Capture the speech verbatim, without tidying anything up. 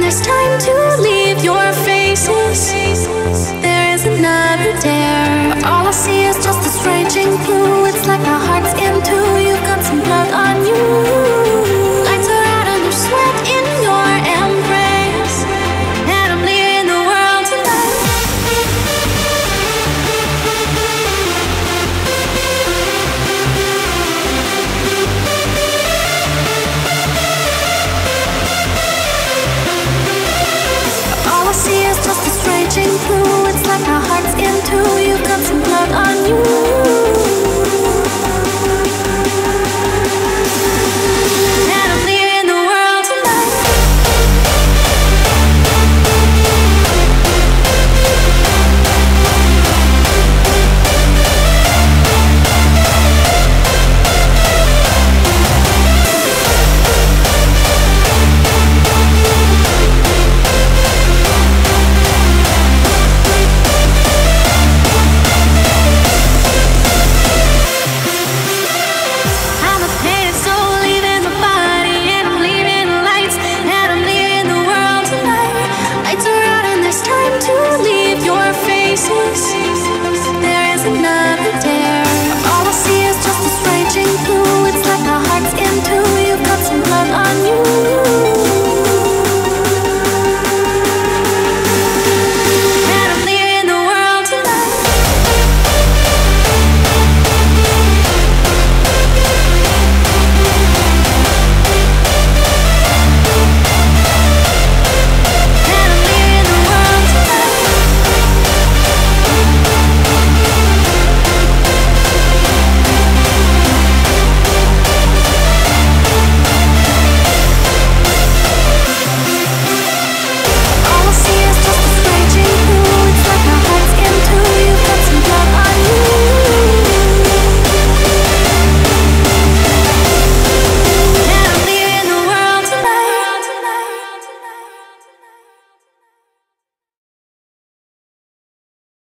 there's time to leave your faces. There is another dare. But all I see is just this raging blue. It's like our hearts in two. You've got some blood on you. Lights are out and there's sweat in your embrace. And I'm leaving the world tonight. All I see is just this raging blue. It's like our hearts in two. You've got some blood on you.